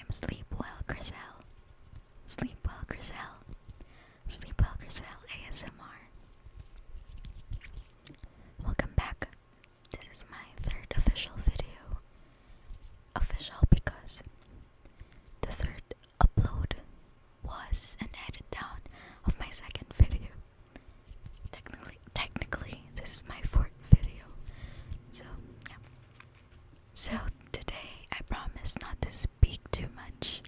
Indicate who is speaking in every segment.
Speaker 1: Sleep Well Kriselle. Sleep Well Kriselle. Sleep Well Kriselle ASMR. Welcome back. This is my third official video. Official because the third upload was an edit down of my second video. Technically, this is my fourth video. So, yeah. So, today I promise not to speak too much.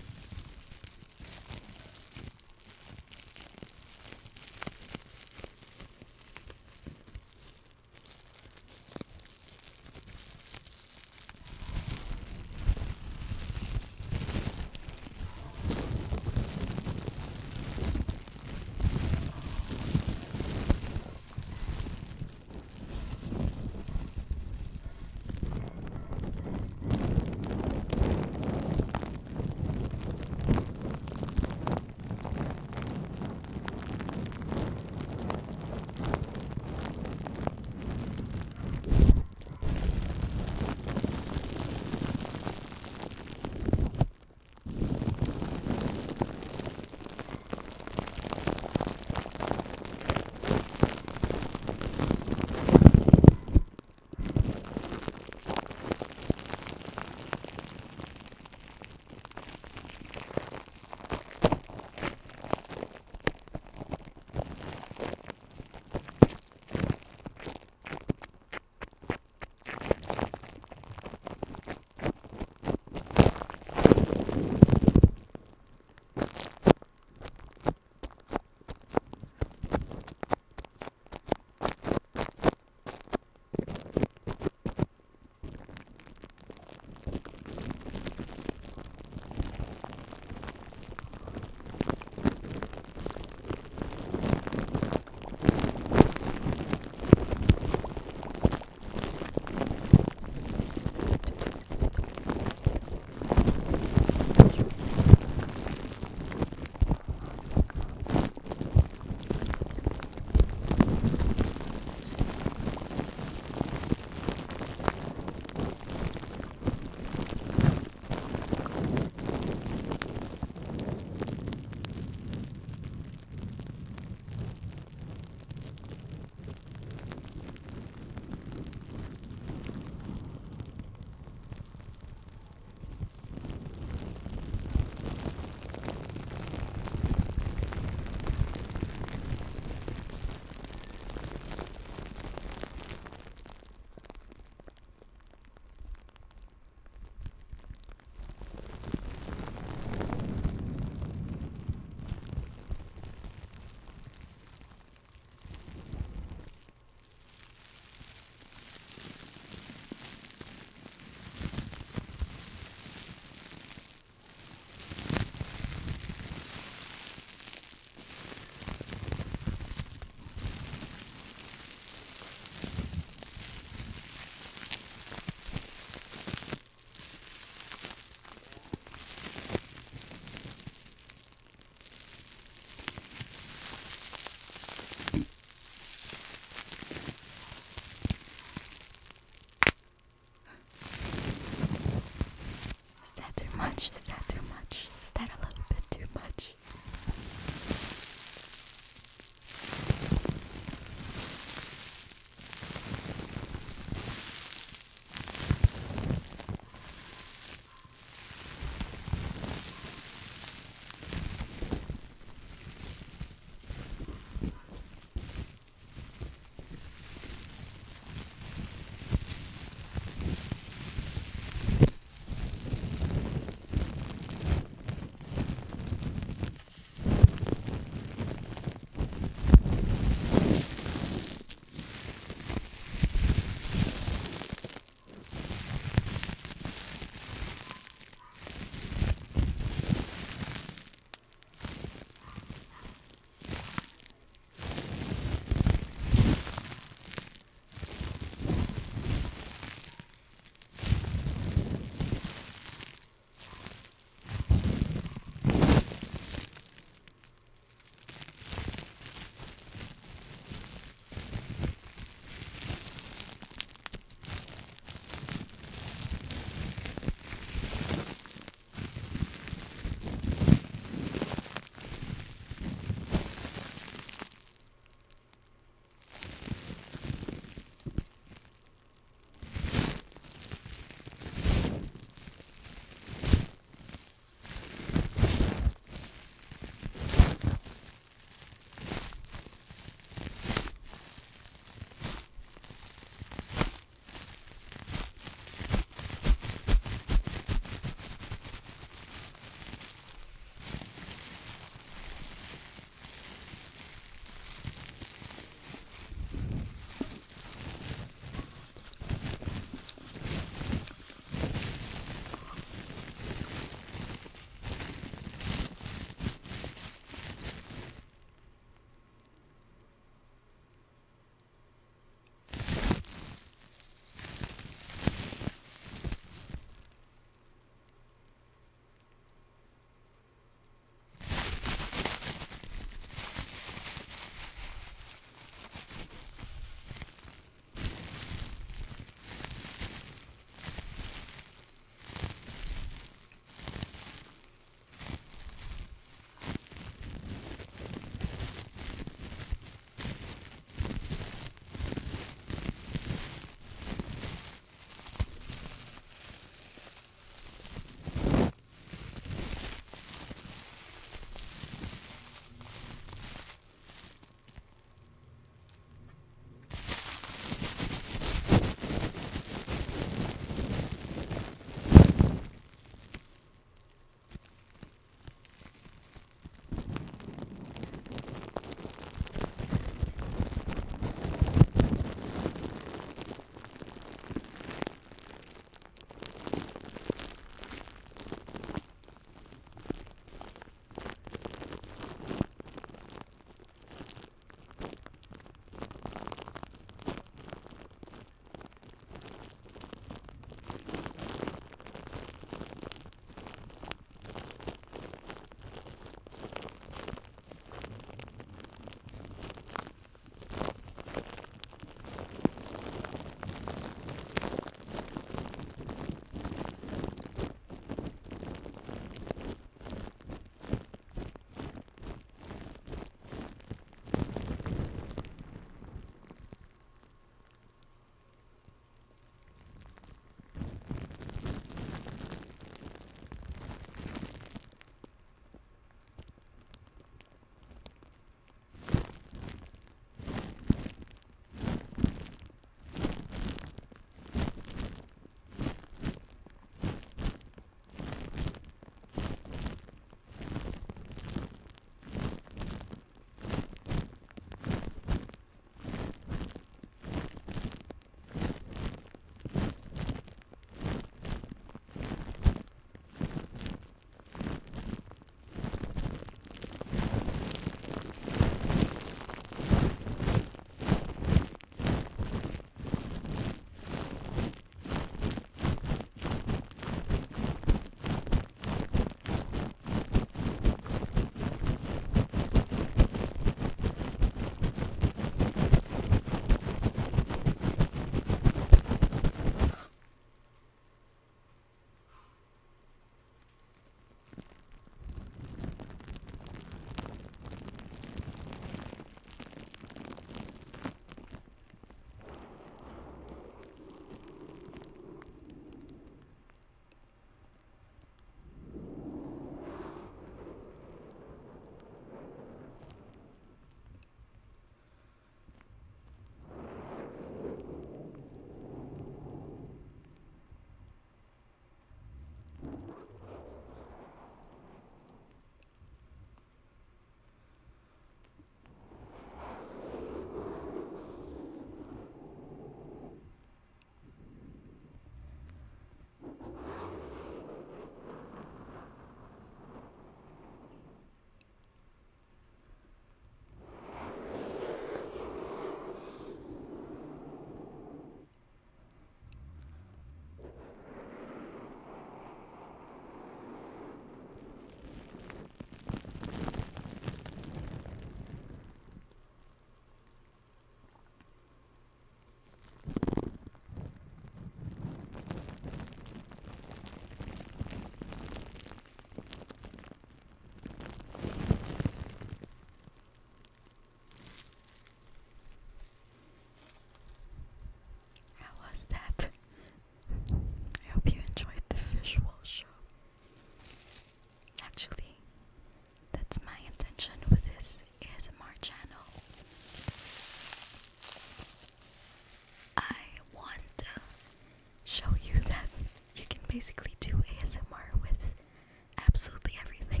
Speaker 1: basically do ASMR with absolutely everything.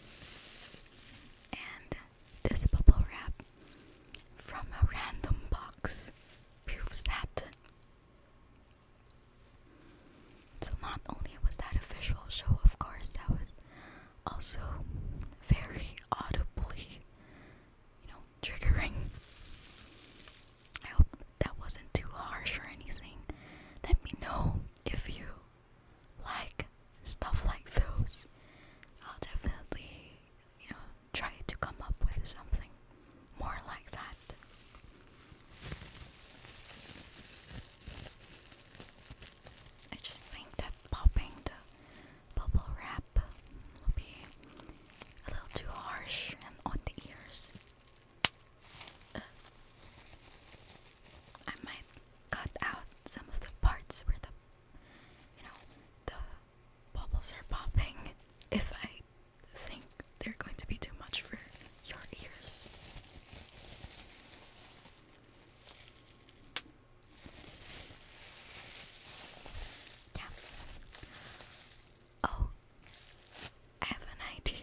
Speaker 1: And this bubble wrap from a random box proves that. So not only was that a visual show, of course, that was also very audibly, triggering. I hope that wasn't too harsh or anything. Let me know if you like stuff like those. I'll definitely, try to come up with something more like that. I just think that popping the bubble wrap will be a little too harsh and on the ears. I might cut out some of the parts where the bubbles are popping if I think they're going to be too much for your ears. Yeah. Oh, I have an idea.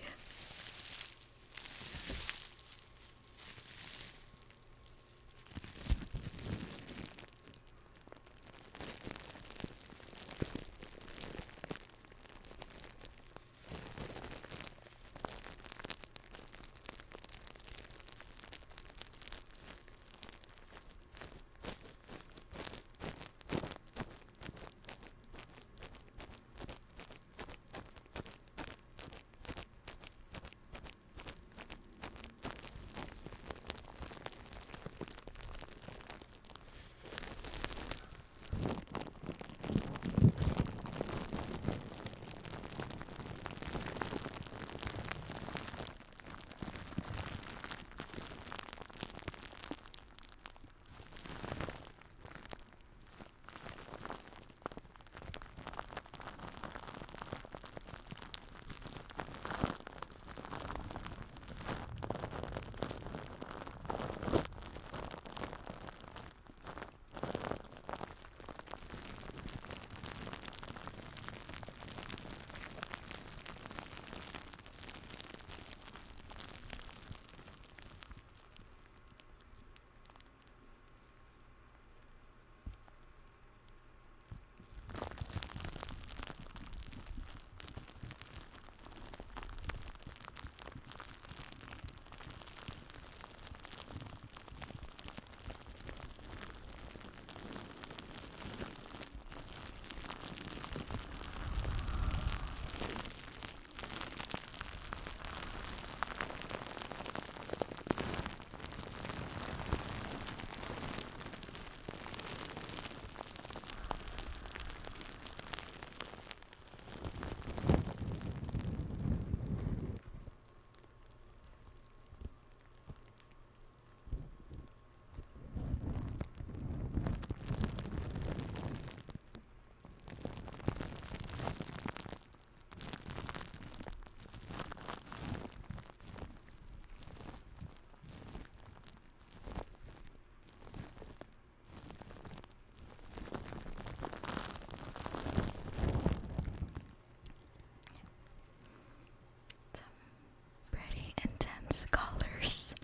Speaker 1: Colors.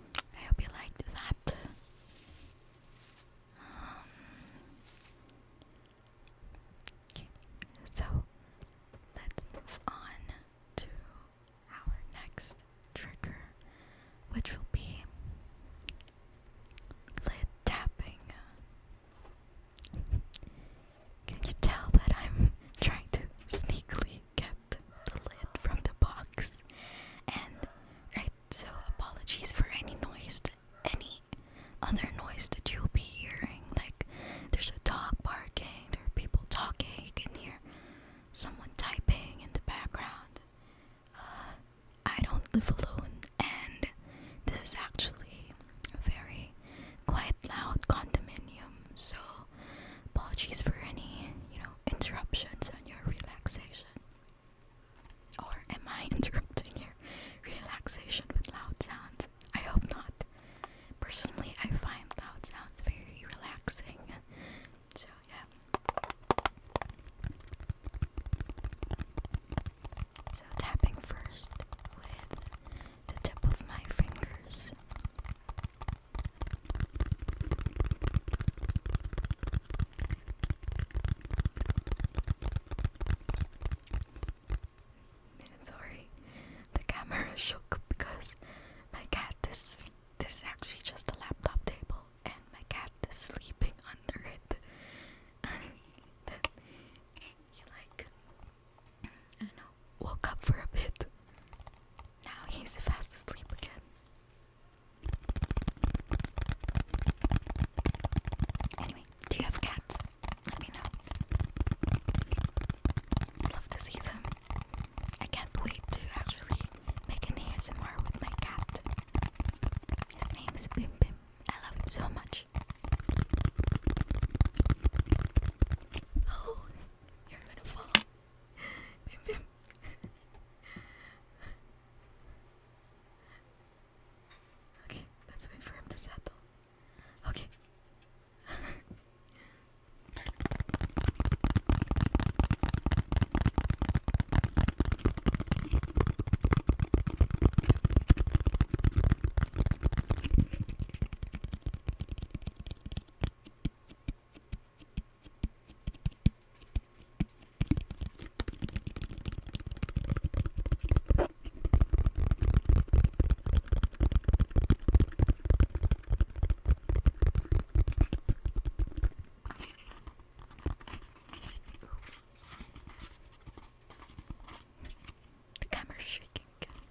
Speaker 1: I hope you liked that. Okay, so let's move on to our next trigger, which will be lid tapping. Can you tell that I'm trying to sneakily get the lid from the box? And so apologies for any noise, any other noise that you'll be hearing. Like there's a dog barking, there are people talking, you can hear someone typing in the background. I don't live alone, and this is actually a very quite loud condominium, so apologies for any, interruptions on your relaxation. Or am I interrupting your relaxation with loud sounds? I hope not. Personally, I find loud sounds very relaxing. So yeah. is Bim Bim. I love him so much. Oh, you're gonna fall. Bim Bim. Okay, let's wait for him to settle. Okay. The camera's shaking.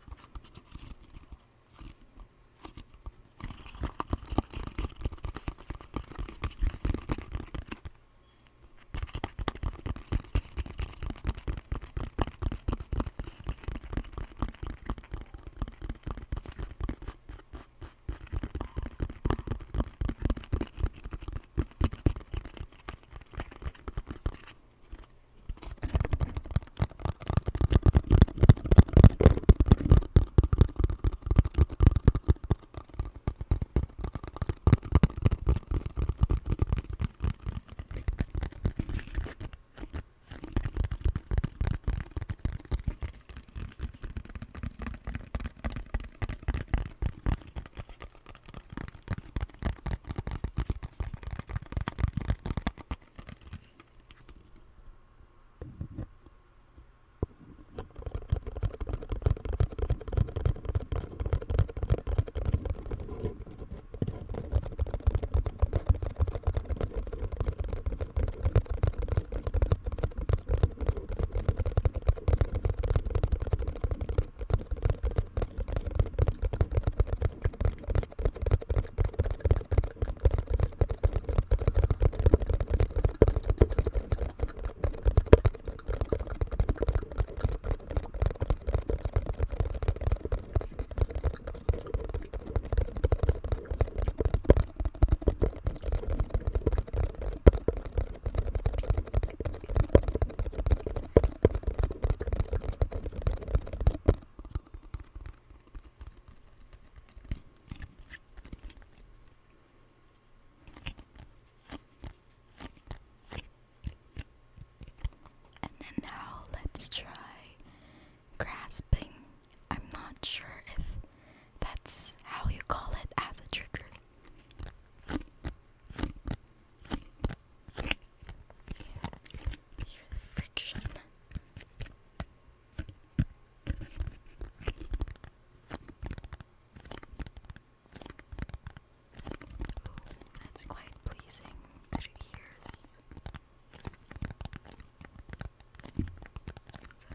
Speaker 1: And now let's try grasping. I'm not sure if that's how you call it as a trigger. Hear the friction. That's quite pleasing to the ears. Sorry.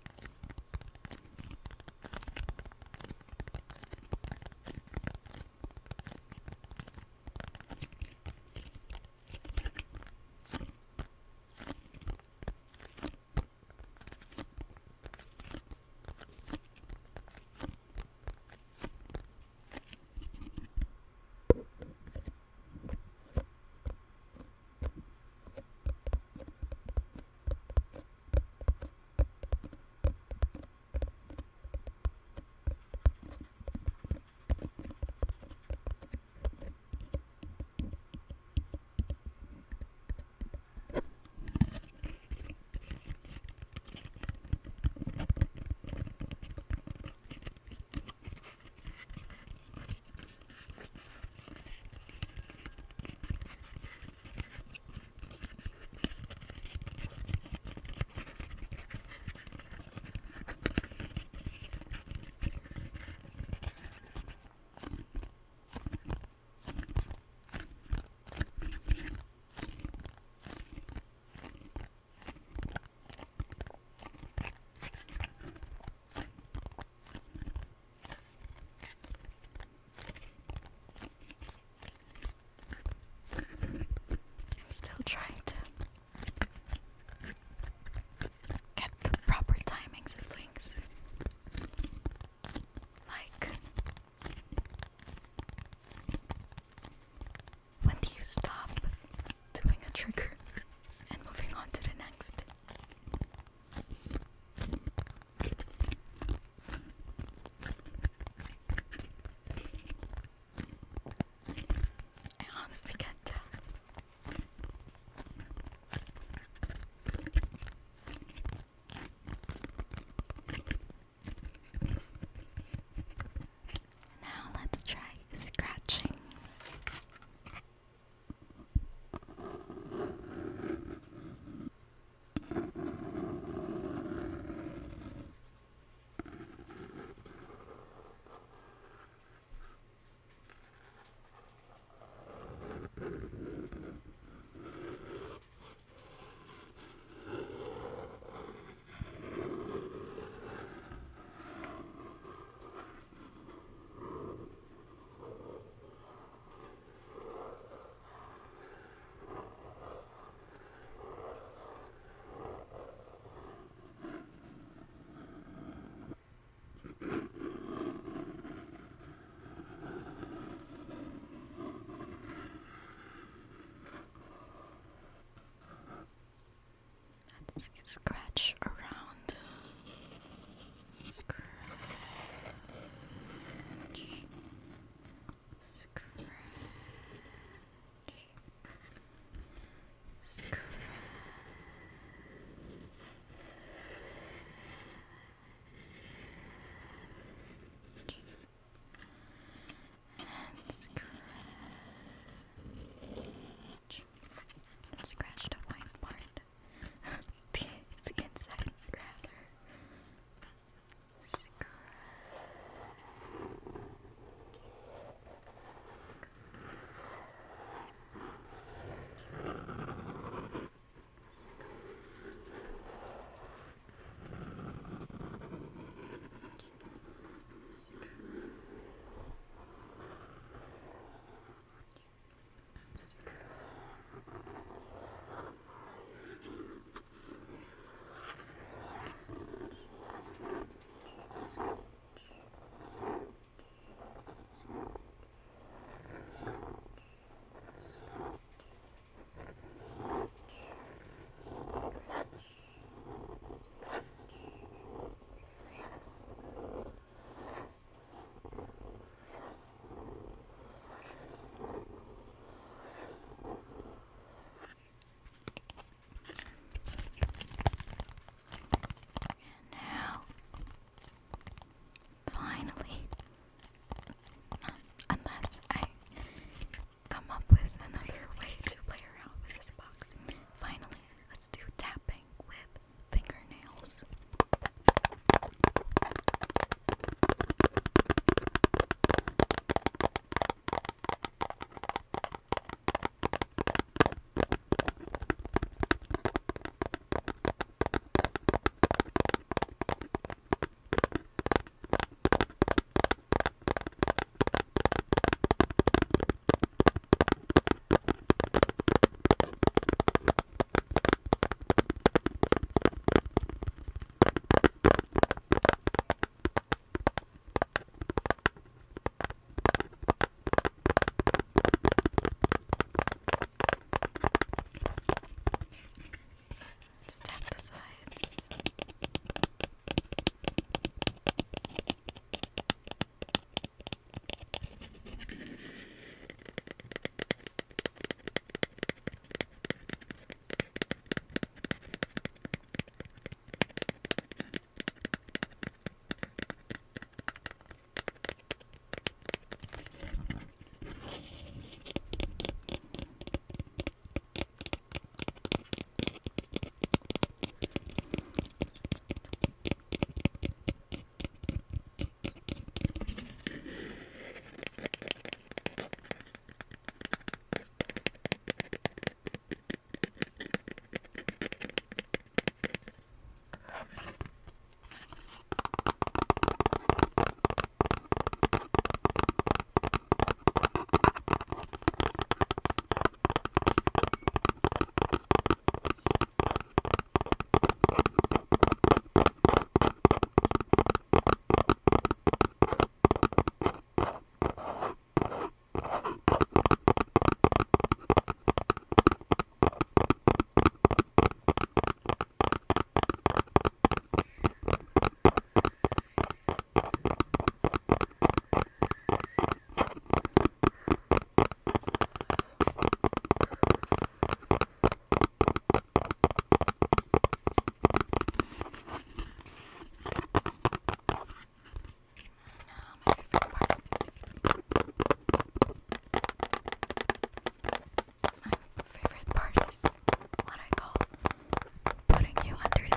Speaker 1: Still trying to get the proper timings of things. Like do you stop doing a trigger and moving on to the next? I honestly can't tell. Now let's try scratching.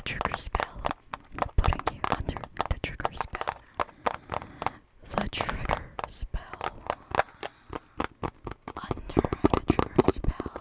Speaker 1: trigger spell. Putting you under the trigger spell. The trigger spell. Under the trigger spell.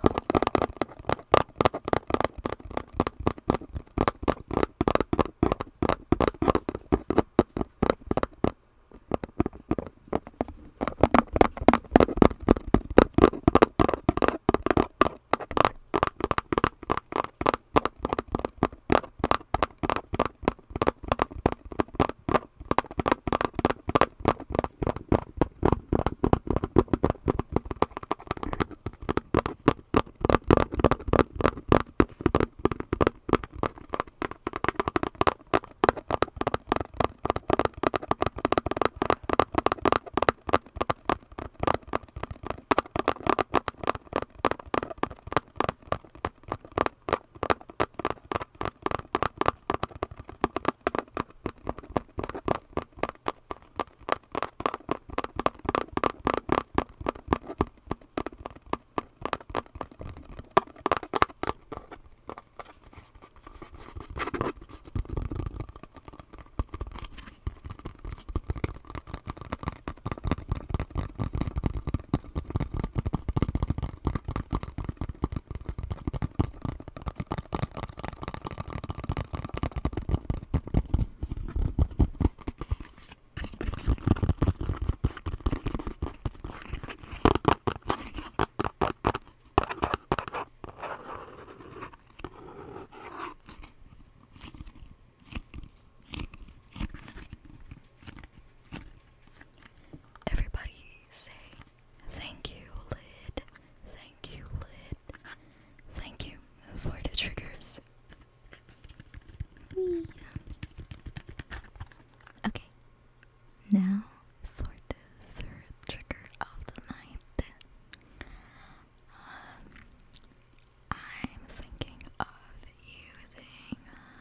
Speaker 1: Now for the third trigger of the night. I'm thinking of using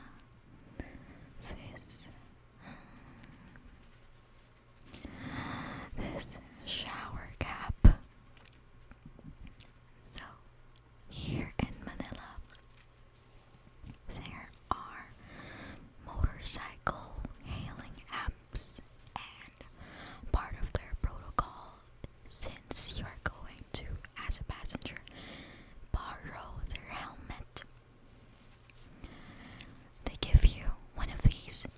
Speaker 1: this shower cap. So here in Manila, there are motorcycle hailing apps, and part of their protocol, since you're going to, as a passenger, borrow their helmet, they give you one of these.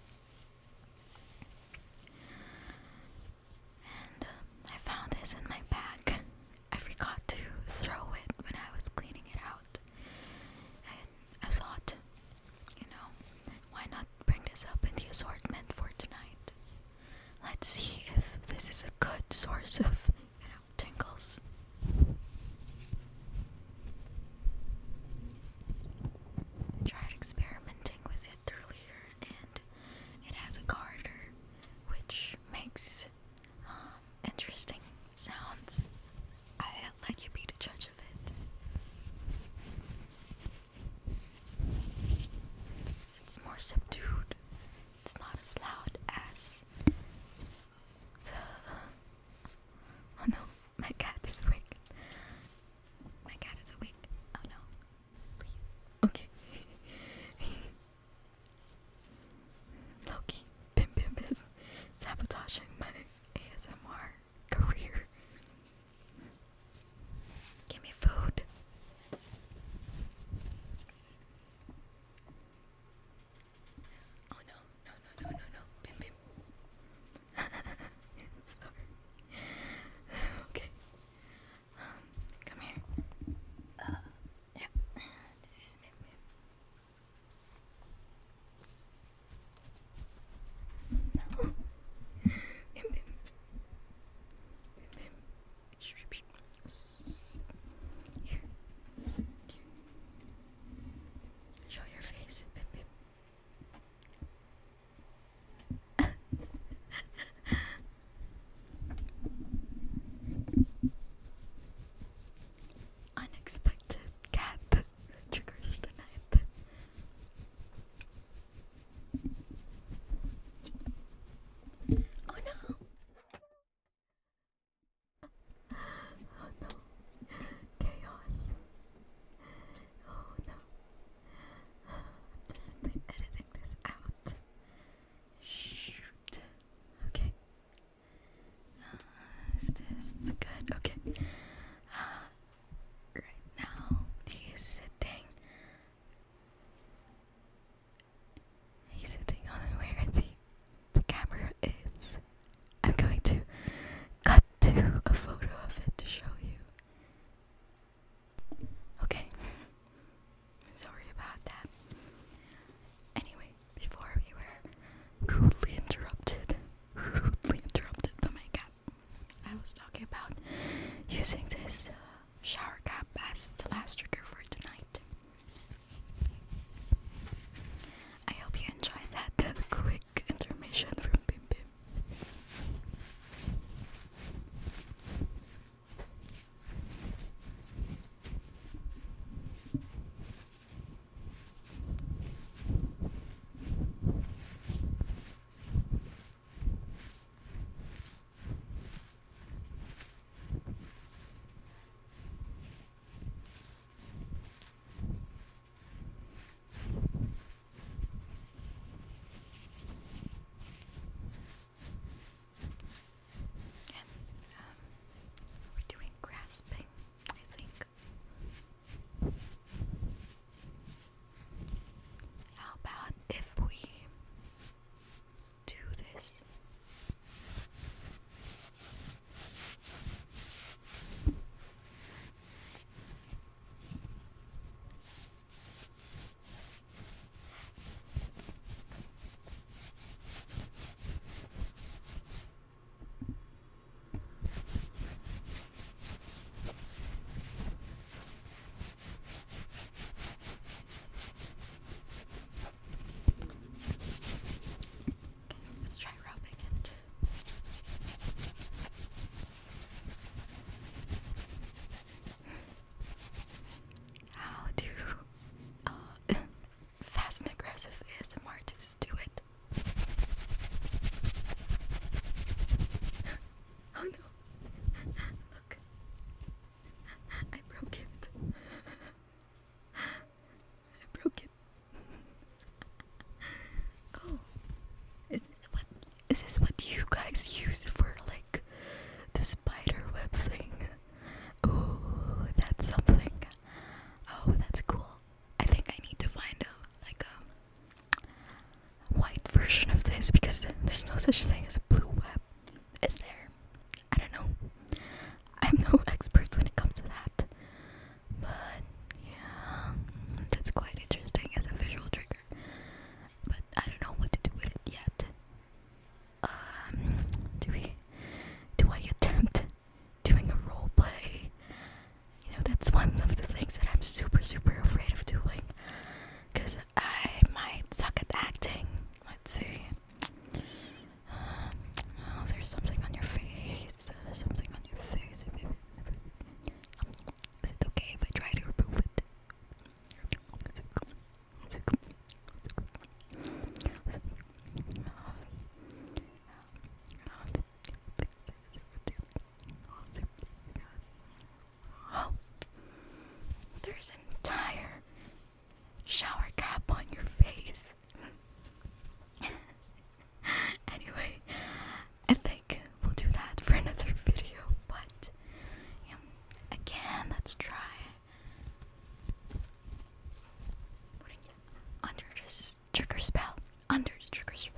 Speaker 1: And I found this in my bag. I forgot to throw it when I was cleaning it out. And I thought, why not bring this up in the assortment for tonight? Let's see if this is a good source of, tingles. I tried experimenting with it earlier, and it has a garter, which makes interesting sounds. I'll let you be the judge of it. It's more subdued. It's not as loud as the... Oh no, my cat is awake. My cat is awake. Oh no. Please. Okay. Loki, Pim is sabotaging my ASMR career. something. Oh, that's cool. I think I need to find a white version of this because there's no such thing as a blue web. Is there? I don't know. I'm no expert when it comes to that. But yeah, that's quite interesting as a visual trigger. But I don't know what to do with it yet. Do I attempt doing a role play? You know, that's one of the things that I'm super afraid of doing. Because I might suck at acting. Let's see. Oh, there's something on your face. There's something on your face. Is it okay if I try to remove it? Oh, there's an entire shower cap on your face. Anyway, I think we'll do that for another video, but again, let's try putting it under this trigger spell. Under the trigger spell.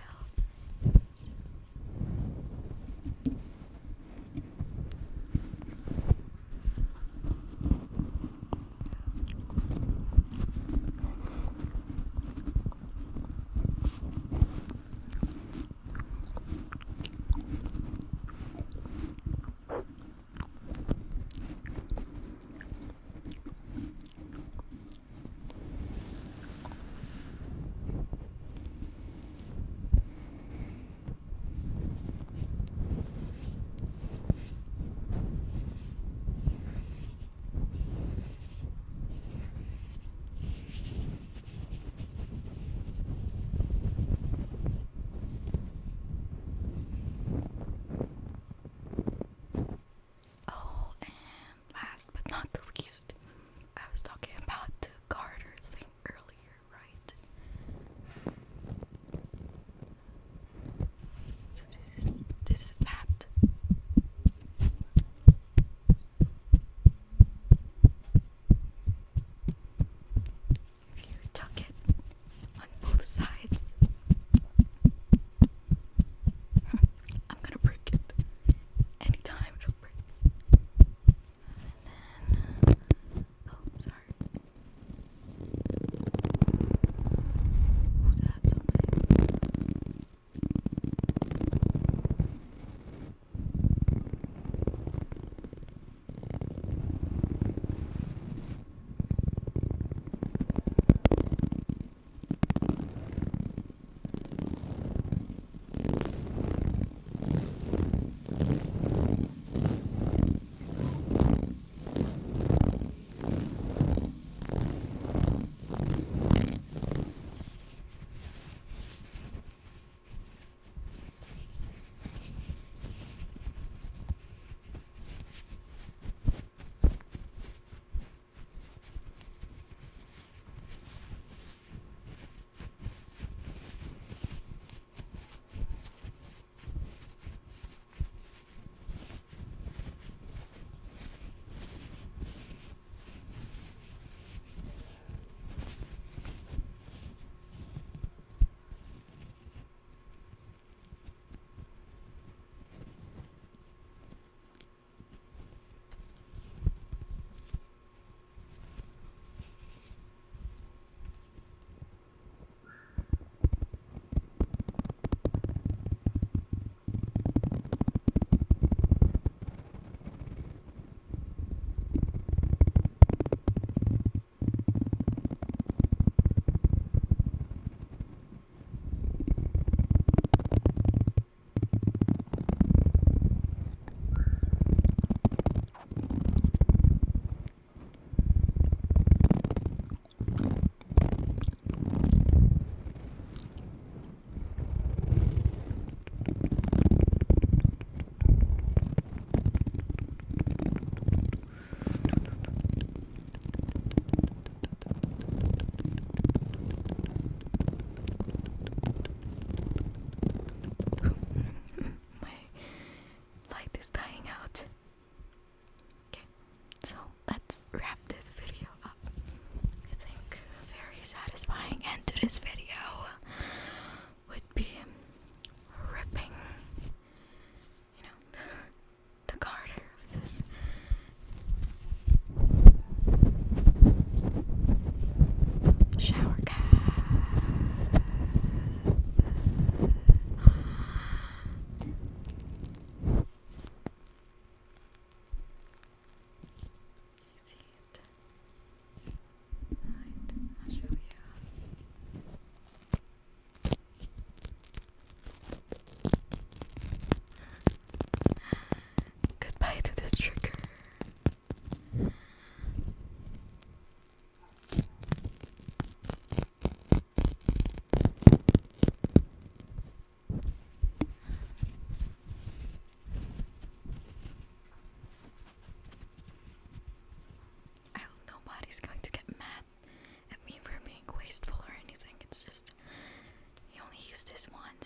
Speaker 1: this one,